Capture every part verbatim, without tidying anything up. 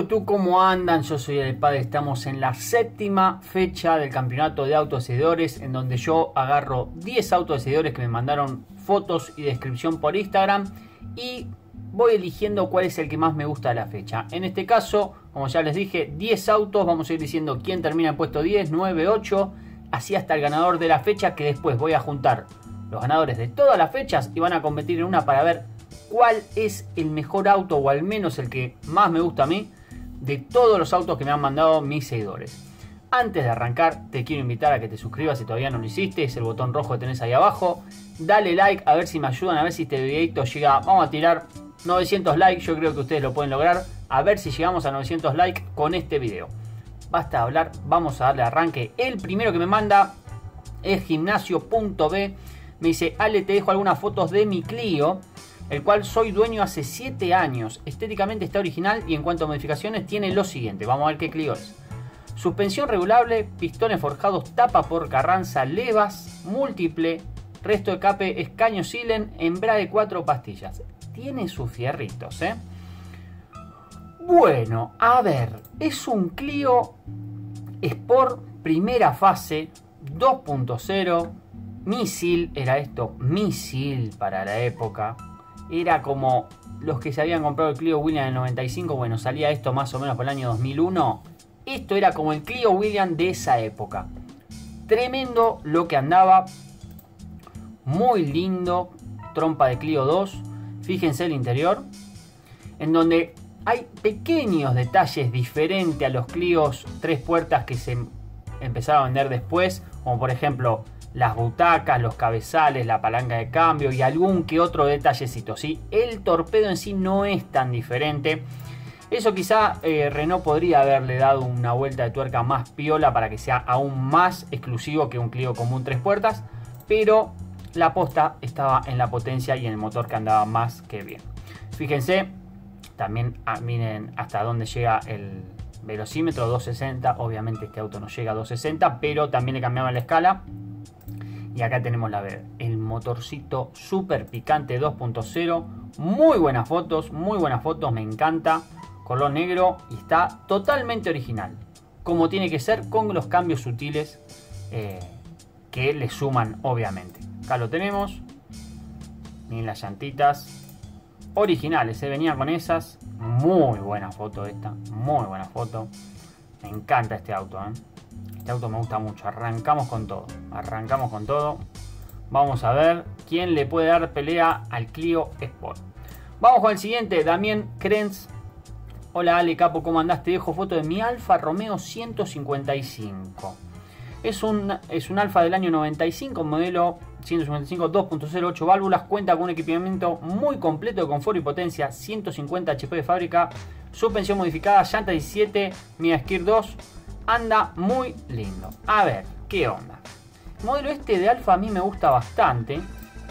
YouTube, ¿cómo andan? Yo soy el Padre, estamos en la séptima fecha del campeonato de autos de seguidores, en donde yo agarro diez autos de seguidores que me mandaron fotos y descripción por Instagram y voy eligiendo cuál es el que más me gusta de la fecha. En este caso, como ya les dije, diez autos, vamos a ir diciendo quién termina en puesto diez, nueve, ocho, así hasta el ganador de la fecha, que después voy a juntar los ganadores de todas las fechas y van a competir en una para ver cuál es el mejor auto, o al menos el que más me gusta a mí, de todos los autos que me han mandado mis seguidores. Antes de arrancar, te quiero invitar a que te suscribas si todavía no lo hiciste. Es el botón rojo que tenés ahí abajo. Dale like, a ver si me ayudan, a ver si este videito llega. Vamos a tirar novecientos likes, yo creo que ustedes lo pueden lograr. A ver si llegamos a novecientos likes con este video. Basta de hablar, vamos a darle arranque. El primero que me manda es Gimnasio.b. Me dice: Ale, te dejo algunas fotos de mi Clio, el cual soy dueño hace siete años. Estéticamente está original y en cuanto a modificaciones tiene lo siguiente. Vamos a ver qué Clio es. Suspensión regulable, pistones forjados, tapa por Carranza, levas múltiple, resto de escape es caño silen, embrague cuatro pastillas. Tiene sus fierritos, ¿eh? Bueno, a ver, es un Clio Sport primera fase dos punto cero, misil, era esto, misil para la época. Era como los que se habían comprado el Clio Williams en el noventa y cinco. Bueno, salía esto más o menos por el año dos mil uno. Esto era como el Clio Williams de esa época. Tremendo lo que andaba. Muy lindo. Trompa de Clio dos. Fíjense el interior, en donde hay pequeños detalles diferentes a los Clios tres puertas que se empezaron a vender después. Como por ejemplo las butacas, los cabezales, la palanca de cambio y algún que otro detallecito, ¿sí? El torpedo en sí no es tan diferente. Eso quizá eh, Renault podría haberle dado una vuelta de tuerca más piola para que sea aún más exclusivo que un Clio común tres puertas, pero la aposta estaba en la potencia y en el motor, que andaba más que bien. Fíjense, también ah, miren hasta dónde llega el velocímetro, doscientos sesenta. Obviamente este auto no llega a doscientos sesenta, pero también le cambiaban la escala. Y acá tenemos la ver, el motorcito super picante dos punto cero. Muy buenas fotos, muy buenas fotos, me encanta. Color negro y está totalmente original, como tiene que ser, con los cambios sutiles eh, que le suman obviamente. Acá lo tenemos. Miren las llantitas originales, se venía con esas. Muy buena foto esta, muy buena foto. Me encanta este auto, ¿eh? Este auto me gusta mucho. Arrancamos con todo. Arrancamos con todo. Vamos a ver quién le puede dar pelea al Clio Sport. Vamos con el siguiente. Damián Krenz. Hola Ale, capo, ¿cómo andás? Te dejo foto de mi Alfa Romeo ciento cincuenta y cinco. Es un, es un Alfa del año noventa y cinco, modelo ciento cincuenta y cinco dos punto cero, ocho válvulas. Cuenta con un equipamiento muy completo de confort y potencia. ciento cincuenta H P de fábrica. Suspensión modificada. Llanta diecisiete. Mia Skir dos. Anda muy lindo. A ver, ¿qué onda? El modelo este de Alfa a mí me gusta bastante.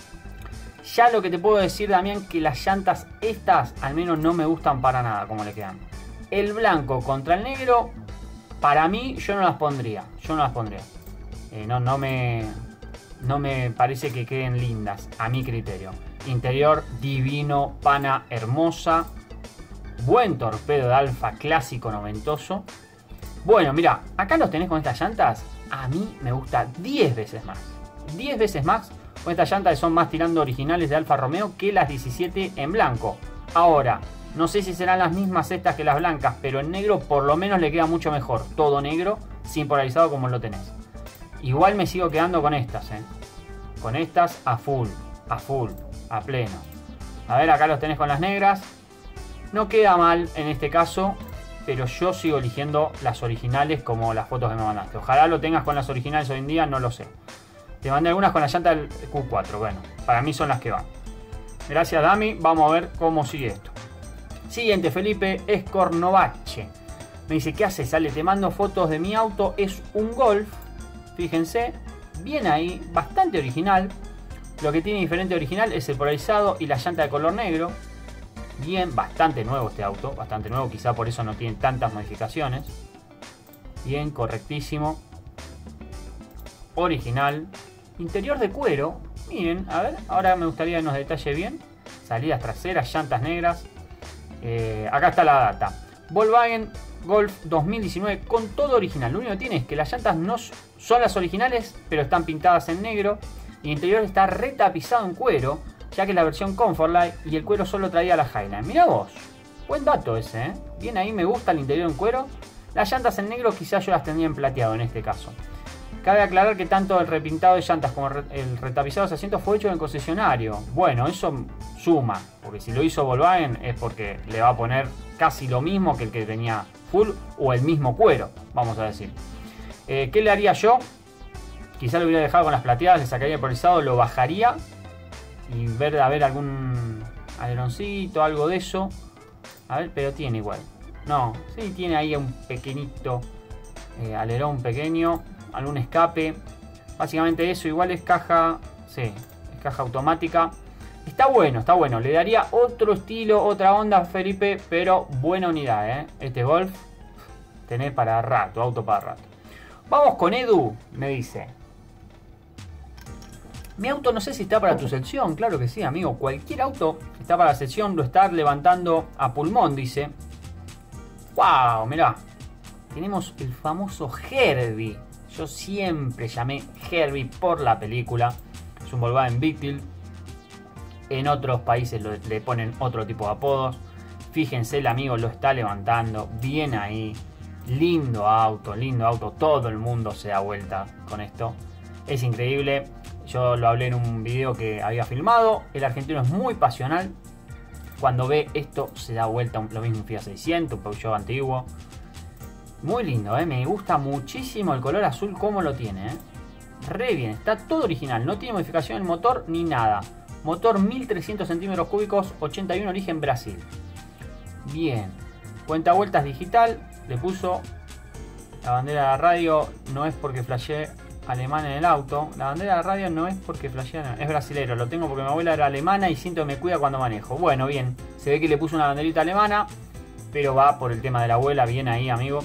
Ya lo que te puedo decir, Damián, que las llantas estas al menos no me gustan para nada como le quedan. El blanco contra el negro, para mí yo no las pondría. Yo no las pondría. Eh, no, no, me, no me parece que queden lindas a mi criterio. Interior divino, pana hermosa. Buen torpedo de Alfa clásico noventoso. Bueno, mira, acá los tenés con estas llantas. A mí me gusta diez veces más. diez veces más con estas llantas, que son más tirando originales de Alfa Romeo que las diecisiete en blanco. Ahora, no sé si serán las mismas estas que las blancas, pero en negro por lo menos le queda mucho mejor. Todo negro, sin polarizado como lo tenés. Igual me sigo quedando con estas, ¿eh? Con estas a full, a full, a pleno. A ver, acá los tenés con las negras. No queda mal en este caso, pero yo sigo eligiendo las originales como las fotos que me mandaste. Ojalá lo tengas con las originales hoy en día, no lo sé. Te mandé algunas con la llanta del Q cuatro. Bueno, para mí son las que van. Gracias, Dami. Vamos a ver cómo sigue esto. Siguiente, Felipe Escornovache. Me dice: ¿qué haces, Ale? Te mando fotos de mi auto. Es un Golf. Fíjense. Bien ahí. Bastante original. Lo que tiene diferente original es el polarizado y la llanta de color negro. Bien, bastante nuevo este auto. Bastante nuevo. Quizá por eso no tiene tantas modificaciones. Bien, correctísimo. Original. Interior de cuero. Miren, a ver. Ahora me gustaría que nos detalle bien. Salidas traseras, llantas negras. Eh, acá está la data. Volkswagen Golf dos mil diecinueve con todo original. Lo único que tiene es que las llantas no son las originales, pero están pintadas en negro. Y el interior está retapizado en cuero, ya que es la versión Comfortline y el cuero solo traía la Highline. Mirá vos, buen dato ese, ¿eh? Bien ahí, me gusta el interior en cuero. Las llantas en negro quizás yo las tendría en plateado en este caso. Cabe aclarar que tanto el repintado de llantas como el retapizado de asientos fue hecho en el concesionario. Bueno, eso suma, porque si lo hizo Volkswagen es porque le va a poner casi lo mismo que el que tenía full o el mismo cuero, vamos a decir. Eh, ¿Qué le haría yo? Quizá lo hubiera dejado con las plateadas, le sacaría el polarizado, lo bajaría y ver a ver algún aleroncito, algo de eso. A ver, pero tiene igual. No, sí, tiene ahí un pequeñito eh, alerón pequeño, algún escape. Básicamente eso, igual es caja, sí, es caja automática. Está bueno, está bueno. Le daría otro estilo, otra onda, Felipe, pero buena unidad, ¿eh? Este Golf tenés para rato, auto para rato. Vamos con Edu, me dice. Mi auto no sé si está para tu sección. Claro que sí, amigo. Cualquier auto está para la sección. Lo está levantando a pulmón, dice. ¡Wow! Mirá. Tenemos el famoso Herbie. Yo siempre llamé Herbie por la película. Es un Volkswagen Beetle. En otros países lo, le ponen otro tipo de apodos. Fíjense, el amigo lo está levantando. Bien ahí. Lindo auto, lindo auto. Todo el mundo se da vuelta con esto. Es increíble. Yo lo hablé en un video que había filmado. El argentino es muy pasional. Cuando ve esto se da vuelta. Lo mismo un Fiat seiscientos, un Peugeot antiguo. Muy lindo, ¿eh? Me gusta muchísimo el color azul como lo tiene, ¿eh? Re bien, está todo original. No tiene modificación en el motor ni nada. Motor mil trescientos centímetros cúbicos, ochenta y uno, origen Brasil. Bien. Cuenta vueltas digital. Le puso la bandera de la radio. No es porque flasheé alemán en el auto. La bandera de la radio no es porque flasheé, es brasilero. Lo tengo porque mi abuela era alemana y siento que me cuida cuando manejo. Bueno, bien. Se ve que le puso una banderita alemana, pero va por el tema de la abuela. Bien ahí, amigo.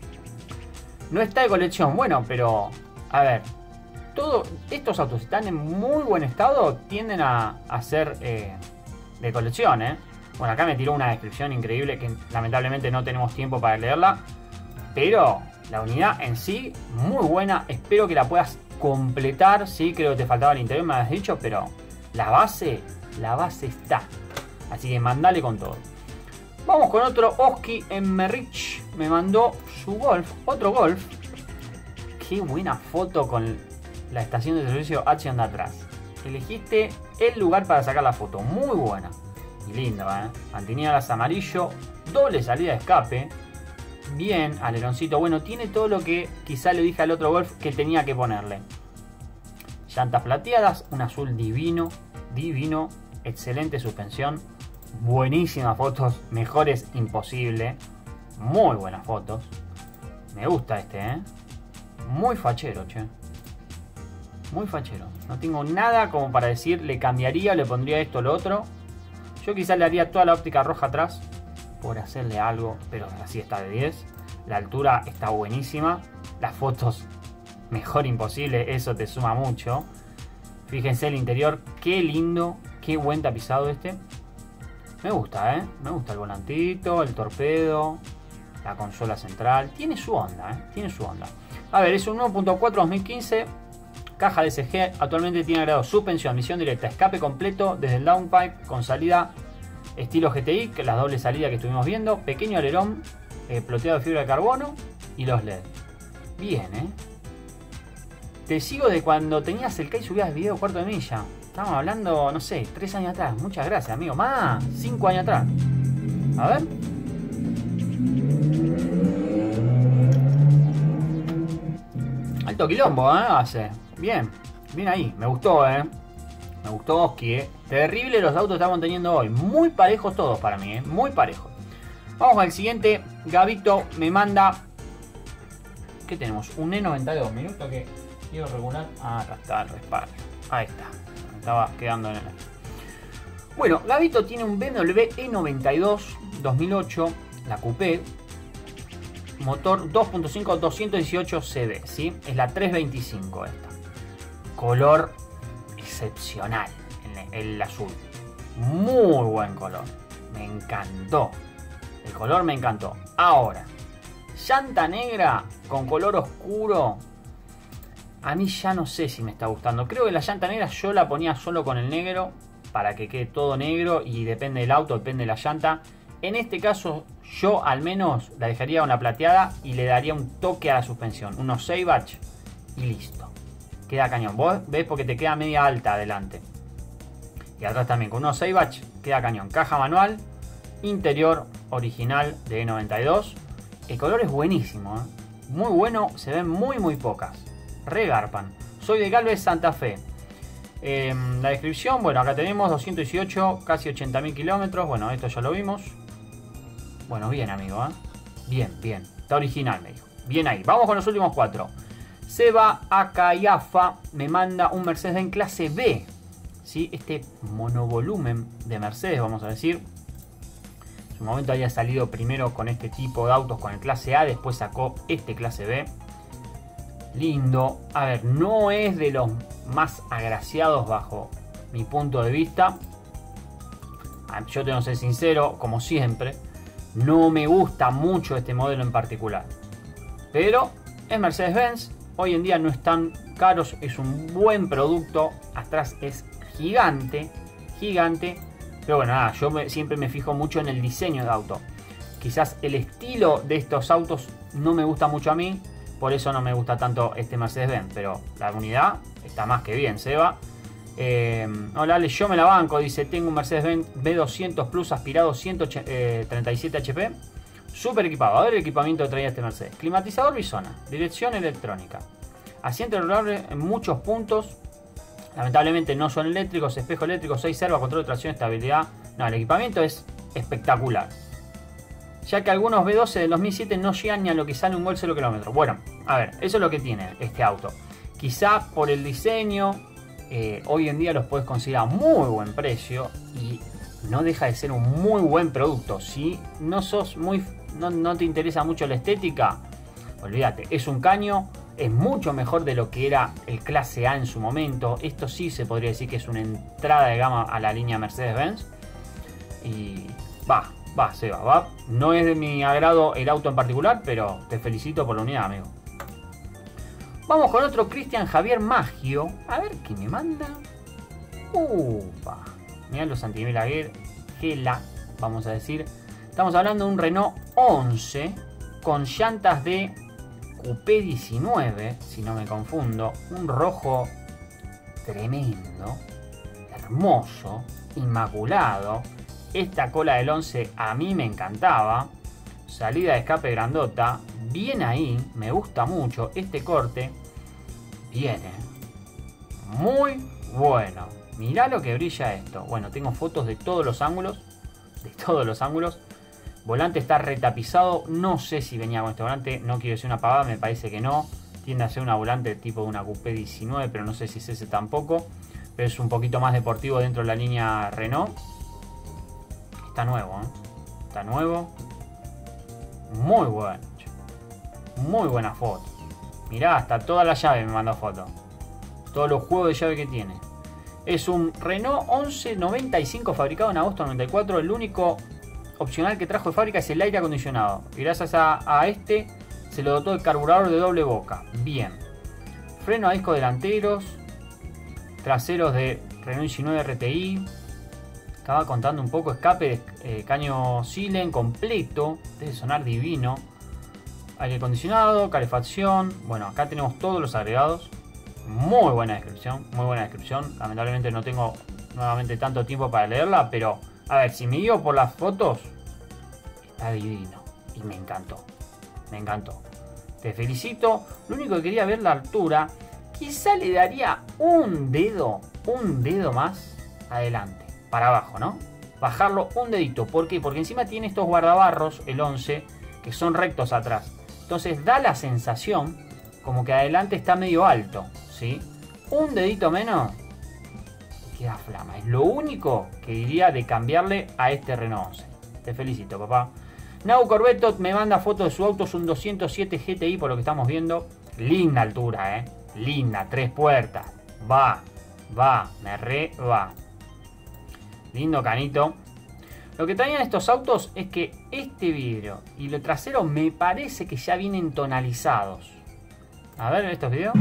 No está de colección. Bueno, pero a ver, todos estos autos están en muy buen estado. Tienden a, a ser eh, de colección, ¿eh? Bueno, acá me tiró una descripción increíble que lamentablemente no tenemos tiempo para leerla. Pero la unidad en sí, muy buena. Espero que la puedas completar. Sí, creo que te faltaba el interior, me habías dicho. Pero la base, la base está. Así que mandale con todo. Vamos con otro. Oski Emmerich me mandó su Golf. Otro Golf. Qué buena foto con la estación de servicio Action de atrás. Elegiste el lugar para sacar la foto. Muy buena. Y linda, ¿eh? Mantineras amarillo. Doble salida de escape. Bien, aleroncito. Bueno, tiene todo lo que quizá le dije al otro Golf que tenía que ponerle. Llantas plateadas. Un azul divino. Divino. Excelente suspensión. Buenísimas fotos. Mejores imposible. Muy buenas fotos. Me gusta este, ¿eh? Muy fachero, che. Muy fachero. No tengo nada como para decir le cambiaría o le pondría esto o lo otro. Yo quizás le haría toda la óptica roja atrás por hacerle algo, pero así está de diez. La altura está buenísima. Las fotos, mejor imposible. Eso te suma mucho. Fíjense el interior. Qué lindo. Qué buen tapizado este. Me gusta, ¿eh? Me gusta el volantito, el torpedo, la consola central. Tiene su onda, ¿eh? Tiene su onda. A ver, es un uno punto cuatro dos mil quince. Caja D S G. Actualmente tiene agregado suspensión, misión directa, escape completo desde el downpipe con salida estilo G T I, que es la doble salida que estuvimos viendo. Pequeño alerón, eh, ploteado de fibra de carbono y los L E D. Bien, ¿eh? Te sigo de cuando tenías el K y subías video cuarto de milla. Estamos hablando, no sé, tres años atrás. Muchas gracias, amigo. Más, cinco años atrás. A ver. Alto quilombo, ¿eh? Hace. Bien. Bien ahí. Me gustó, ¿eh? Me gustó Oski, ¿eh? Terrible los autos que estamos teniendo hoy. Muy parejos todos para mí, ¿eh? Muy parejos. Vamos al siguiente. Gabito me manda... ¿Qué tenemos? Un E noventa y dos. Minuto que quiero regular. Ah, acá está el respaldo. Ahí está. Me estaba quedando en el... Bueno, Gabito tiene un B M W E noventa y dos dos mil ocho. La Coupé. Motor dos punto cinco, doscientos dieciocho C D, ¿sí? Es la trescientos veinticinco esta. Color excepcional, el, el azul. Muy buen color. Me encantó. El color me encantó. Ahora, llanta negra con color oscuro. A mí ya no sé si me está gustando. Creo que la llanta negra yo la ponía solo con el negro, para que quede todo negro, y depende del auto, depende de la llanta. En este caso yo al menos la dejaría una plateada y le daría un toque a la suspensión. Unos Seibach y listo. Queda cañón. Vos ves porque te queda media alta adelante. Y atrás también con unos Seibach queda cañón. Caja manual, interior original de E noventa y dos. El color es buenísimo, ¿eh? Muy bueno, se ven muy muy pocas. Regarpan. Soy de Galvez, Santa Fe. Eh, la descripción, bueno, acá tenemos doscientos dieciocho, casi ochenta mil kilómetros. Bueno, esto ya lo vimos. Bueno, bien, amigo, ¿eh? Bien, bien. Está original, me dijo. Bien ahí. Vamos con los últimos cuatro. Seba Akayafa me manda un Mercedes-Benz clase B. ¿Sí? Este monovolumen de Mercedes, vamos a decir. En su momento había salido primero con este tipo de autos, con el clase A. Después sacó este clase B. Lindo. A ver, no es de los más agraciados bajo mi punto de vista. Yo tengo que ser sincero, como siempre. No me gusta mucho este modelo en particular. Pero es Mercedes-Benz. Hoy en día no es tan caro. Es un buen producto. Atrás es gigante. Gigante. Pero bueno, nada, yo me, siempre me fijo mucho en el diseño de auto. Quizás el estilo de estos autos no me gusta mucho a mí. Por eso no me gusta tanto este Mercedes-Benz. Pero la unidad está más que bien, Seba. Eh, hola Ale, yo me la banco. Dice, tengo un Mercedes-Benz B doscientos Plus aspirado ciento treinta y siete H P. Súper equipado. A ver el equipamiento que traía este Mercedes. Climatizador bisona. Dirección electrónica. Asiento regulable en muchos puntos. Lamentablemente no son eléctricos. Espejo eléctrico, seis servas, control de tracción, estabilidad. No, el equipamiento es espectacular. Ya que algunos B doce del dos mil siete no llegan ni a lo que sale un Gol cero kilómetros. Bueno, a ver, eso es lo que tiene este auto. Quizá por el diseño, eh, hoy en día los puedes conseguir a muy buen precio y no deja de ser un muy buen producto. Si no sos muy, no, no te interesa mucho la estética, olvídate, es un caño, es mucho mejor de lo que era el clase A en su momento. Esto sí se podría decir que es una entrada de gama a la línea Mercedes-Benz. Y va. Va, Seba, va. No es de mi agrado el auto en particular, pero te felicito por la unidad, amigo. Vamos con otro Cristian Javier Maggio. A ver qué me manda. Upa. Mirá los antimela Gela, vamos a decir. Estamos hablando de un Renault once con llantas de Coupé diecinueve, si no me confundo. Un rojo tremendo, hermoso, inmaculado. Esta cola del once a mí me encantaba. Salida de escape grandota. Bien ahí. Me gusta mucho. Este corte viene muy bueno. Mirá lo que brilla esto. Bueno, tengo fotos de todos los ángulos. De todos los ángulos. Volante está retapizado. No sé si venía con este volante. No quiero decir una pavada. Me parece que no. Tiende a ser una volante tipo de una Coupé diecinueve. Pero no sé si es ese tampoco. Pero es un poquito más deportivo dentro de la línea Renault. Está nuevo, ¿eh? Está nuevo. Muy bueno. Muy buena foto. Mirá, hasta toda la llave me mandó foto. Todos los juegos de llave que tiene. Es un Renault once noventa y cinco fabricado en agosto noventa y cuatro. El único opcional que trajo de fábrica es el aire acondicionado. Y gracias a, a este se lo dotó de carburador de doble boca. Bien. Freno a discos delanteros. Traseros de Renault diecinueve R T I. Estaba contando un poco. Escape de eh, caño Silen completo. Debe sonar divino. Aire acondicionado, calefacción. Bueno, acá tenemos todos los agregados. Muy buena descripción. Muy buena descripción. Lamentablemente no tengo nuevamente tanto tiempo para leerla. Pero, a ver, si me guío por las fotos, está divino. Y me encantó. Me encantó. Te felicito. Lo único que quería ver la altura. Quizá le daría un dedo. Un dedo más adelante. Para abajo, ¿no? Bajarlo un dedito. ¿Por qué? Porque encima tiene estos guardabarros, el once, que son rectos atrás. Entonces da la sensación como que adelante está medio alto, ¿sí? Un dedito menos, queda flama. Es lo único que diría de cambiarle a este Renault once. Te felicito, papá. Nau Corvetto me manda fotos de su auto. Es un doscientos siete G T I por lo que estamos viendo. Linda altura, ¿eh? Linda, tres puertas. Va, va, me re va. Lindo canito. Lo que traían estos autos es que este vidrio y lo trasero me parece que ya vienen tonalizados. A ver estos videos.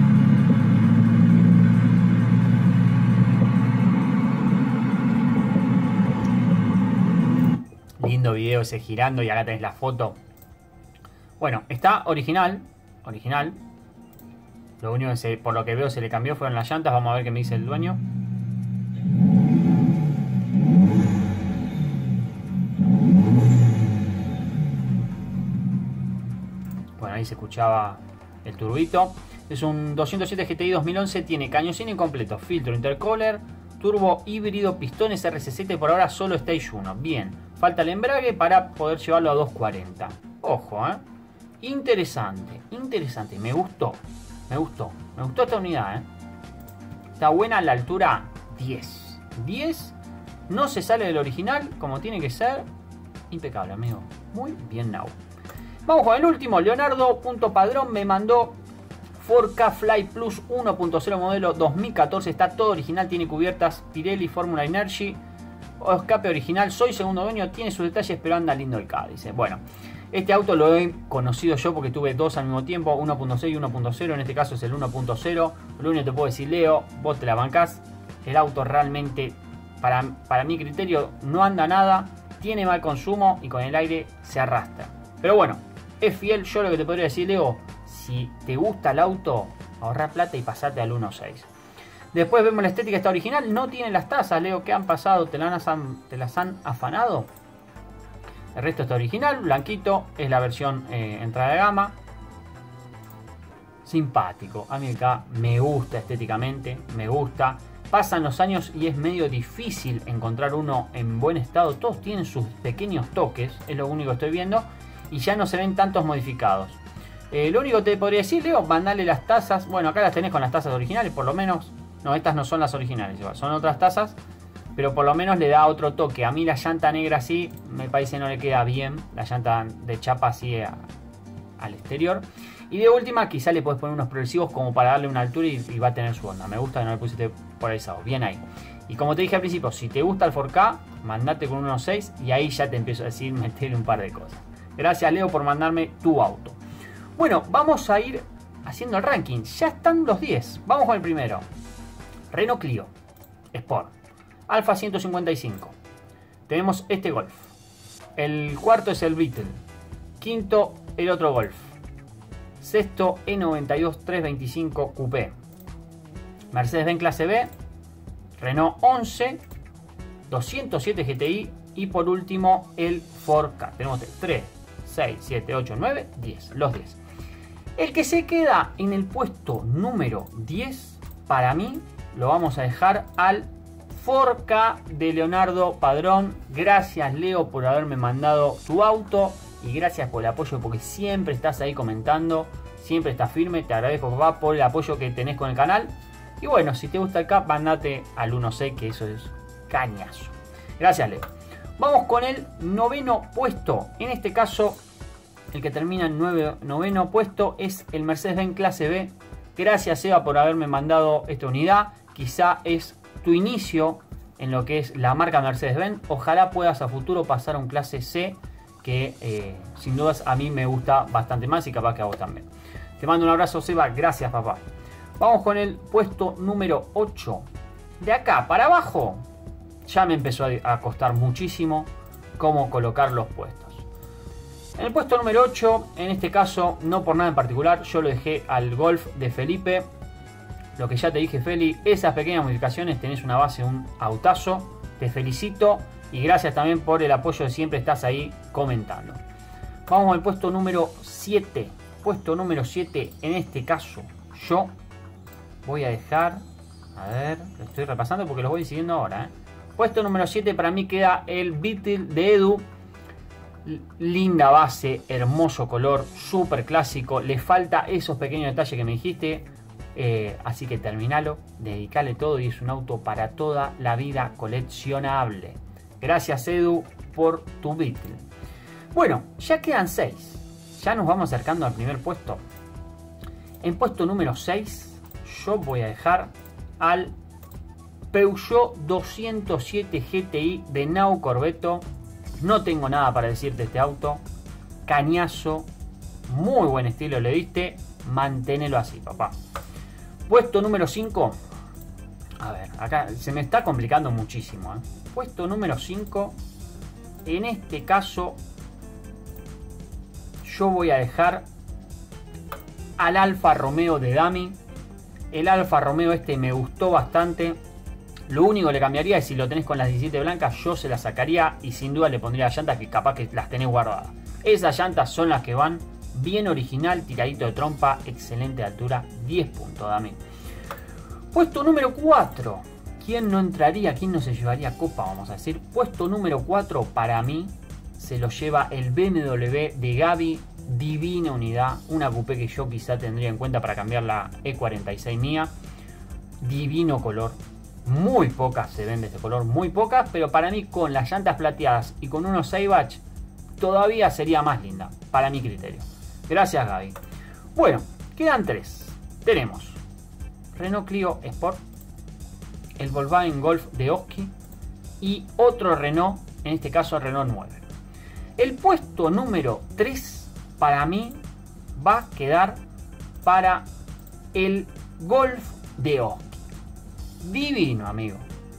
Lindo video ese girando y acá tenés la foto. Bueno, está original. Original. Lo único que se, por lo que veo se le cambió fueron las llantas. Vamos a ver qué me dice el dueño. Bueno, ahí se escuchaba el turbito. Es un doscientos siete G T I dos mil once. Tiene cañocino incompleto, filtro, intercooler, turbo híbrido, pistones R C siete. Por ahora solo Stage uno. Bien. Falta el embrague para poder llevarlo a doscientos cuarenta. Ojo, ¿eh? Interesante, interesante. Me gustó, me gustó. Me gustó esta unidad, ¿eh? Está buena a la altura diez. diez. No se sale del original como tiene que ser. Impecable, amigo. Muy bien, now. Vamos con el último. Leonardo.padrón me mandó cuatro K Fly Plus uno punto cero modelo dos mil catorce. Está todo original. Tiene cubiertas Pirelli Formula Energy. Escape original. Soy segundo dueño. Tiene sus detalles, pero anda lindo el K. Dice. Bueno, este auto lo he conocido yo porque tuve dos al mismo tiempo. uno punto seis y uno punto cero. En este caso es el uno punto cero. Lo único que te puedo decir, Leo, vos te la bancás. El auto realmente, para, para mi criterio, no anda nada. Tiene mal consumo y con el aire se arrastra. Pero bueno, es fiel. Yo lo que te podría decir, Leo, si te gusta el auto, ahorrar plata y pasate al uno punto seis. Después vemos la estética, está original. No tiene las tazas, Leo. ¿Qué han pasado? ¿Te las han, te las han afanado? El resto está original, blanquito. Es la versión eh, entrada de gama. Simpático. A mí acá me gusta estéticamente. Me gusta. Pasan los años y es medio difícil encontrar uno en buen estado. Todos tienen sus pequeños toques. Es lo único que estoy viendo. Y ya no se ven tantos modificados. Eh, lo único que te podría decir, Leo, mandale las tazas. Bueno, acá las tenés con las tazas originales, por lo menos. No, estas no son las originales, son otras tazas. Pero por lo menos le da otro toque. A mí la llanta negra así, me parece no le queda bien. La llanta de chapa así a, al exterior. Y de última, quizá le puedes poner unos progresivos como para darle una altura y, y va a tener su onda. Me gusta que no le pusiste polarizado. Bien ahí. Y como te dije al principio, si te gusta el cuatro K, mandate con uno punto seis y ahí ya te empiezo a decir, meterle un par de cosas. Gracias, Leo, por mandarme tu auto. Bueno, vamos a ir haciendo el ranking. Ya están los diez. Vamos con el primero. Renault Clio Sport Alfa ciento cincuenta y cinco. Tenemos este Golf. El cuarto es el Beetle. Quinto, el otro Golf. Sexto, E noventa y dos trescientos veinticinco Coupé. Mercedes-Benz clase B. Renault once. doscientos siete G T I. Y por último, el cuatro K. Tenemos tres, seis, siete, ocho, nueve, diez. Los diez. El que se queda en el puesto número diez, para mí, lo vamos a dejar al cuatro K de Leonardo Padrón. Gracias, Leo, por haberme mandado tu auto. Y gracias por el apoyo, porque siempre estás ahí comentando. Siempre estás firme. Te agradezco, papá, por el apoyo que tenés con el canal. Y bueno, si te gusta el K, mandate al uno punto seis, que eso es cañazo. Gracias, Leo. Vamos con el noveno puesto. En este caso, el que termina en nueve, noveno puesto es el Mercedes-Benz clase B. Gracias, Eva, por haberme mandado esta unidad. Quizá es tu inicio en lo que es la marca Mercedes-Benz. Ojalá puedas a futuro pasar a un clase C, que eh, sin dudas a mí me gusta bastante más y capaz que a vos también. Te mando un abrazo, Seba. Gracias, papá. Vamos con el puesto número ocho. De acá para abajo ya me empezó a costar muchísimo cómo colocar los puestos. En el puesto número ocho, en este caso, no por nada en particular, yo lo dejé al Golf de Felipe. Lo que ya te dije, Feli, esas pequeñas modificaciones, tenés una base, un autazo. Te felicito y gracias también por el apoyo de siempre estás ahí comentando. Vamos al puesto número siete. Puesto número siete, en este caso, yo voy a dejar... A ver, lo estoy repasando porque los voy siguiendo ahora, ¿eh? Puesto número siete para mí queda el Beetle de Edu. Linda base, hermoso color, súper clásico. Le falta esos pequeños detalles que me dijiste. Eh, así que terminalo, dedicale todo y es un auto para toda la vida coleccionable. Gracias, Edu, por tu Beetle. Bueno, ya quedan seis. Ya nos vamos acercando al primer puesto. En puesto número seis, yo voy a dejar al Peugeot doscientos siete G T I de Nau Corvetto. No tengo nada para decirte de este auto. Cañazo. Muy buen estilo le diste. Manténelo así, papá. Puesto número cinco. A ver, acá se me está complicando muchísimo, ¿eh? Puesto número cinco. En este caso, yo voy a dejar al Alfa Romeo de Dami. El Alfa Romeo este me gustó bastante. Lo único que le cambiaría es si lo tenés con las diecisiete blancas, yo se las sacaría y sin duda le pondría las llantas que capaz que las tenés guardadas. Esas llantas son las que van. Bien original, tiradito de trompa, excelente altura, diez puntos, Dami. Puesto número cuatro. ¿Quién no entraría? ¿Quién no se llevaría copa? Vamos a decir. Puesto número cuatro para mí se lo lleva el B M W de Gavi. Divina unidad. Una coupé que yo quizá tendría en cuenta para cambiar la E cuarenta y seis mía. Divino color. Muy pocas se ven de este color. Muy pocas. Pero para mí con las llantas plateadas y con unos Saibach todavía sería más linda. Para mi criterio. Gracias, Gaby. Bueno, quedan tres. Tenemos Renault Clio Sport, el Volkswagen Golf de Oski y otro Renault, en este caso Renault nueve. El puesto número tres para mí va a quedar para el Golf de Oski. Divino, amigo.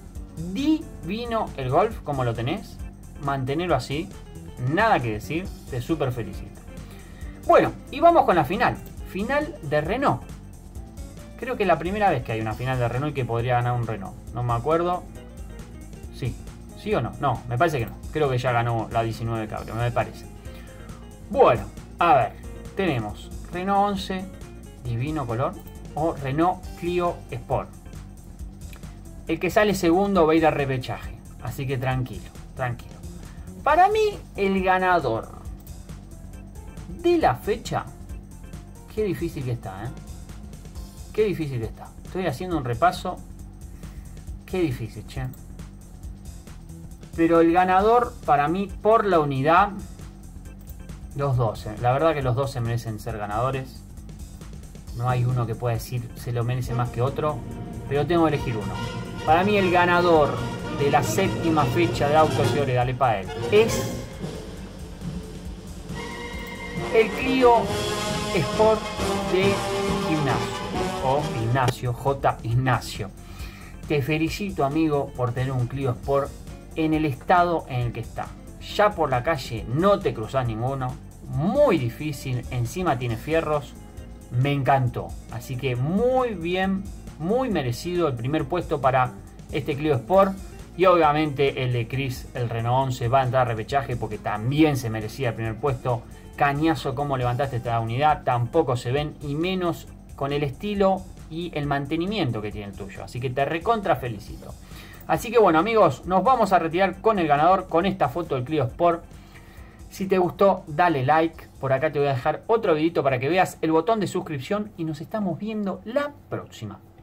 Divino el Golf, como lo tenés. Mantenerlo así. Nada que decir. Te súper felicito. Bueno, y vamos con la final. Final de Renault. Creo que es la primera vez que hay una final de Renault y que podría ganar un Renault. No me acuerdo. Sí. ¿Sí o no? No, me parece que no. Creo que ya ganó la diecinueve Cabrio, me parece. Bueno, a ver. Tenemos Renault once, divino color. O Renault Clio Sport. El que sale segundo va a ir a repechaje. Así que tranquilo, tranquilo. Para mí, el ganador de la fecha, qué difícil que está, ¿eh? Qué difícil que está. Estoy haciendo un repaso. Qué difícil, che. Pero el ganador, para mí, por la unidad, los dos. ¿eh? La verdad que los dos se merecen ser ganadores. No hay uno que pueda decir se lo merece más que otro. Pero tengo que elegir uno. Para mí, el ganador de la séptima fecha de Autos y Ore, dale pa' él, es el Clio Sport de Gimnasio o Ignacio, J. Ignacio. Te felicito, amigo, por tener un Clio Sport en el estado en el que está. Ya por la calle no te cruzás ninguno. Muy difícil, encima tiene fierros. Me encantó. Así que muy bien, muy merecido el primer puesto para este Clio Sport. Y obviamente el de Chris, el Renault once, va a entrar a repechaje porque también se merecía el primer puesto. Cañazo como levantaste esta unidad, tampoco se ven, y menos con el estilo y el mantenimiento que tiene el tuyo. Así que te recontra felicito. Así que bueno, amigos, nos vamos a retirar con el ganador, con esta foto del Clio Sport. Si te gustó, dale like. Por acá te voy a dejar otro videito para que veas el botón de suscripción y nos estamos viendo la próxima.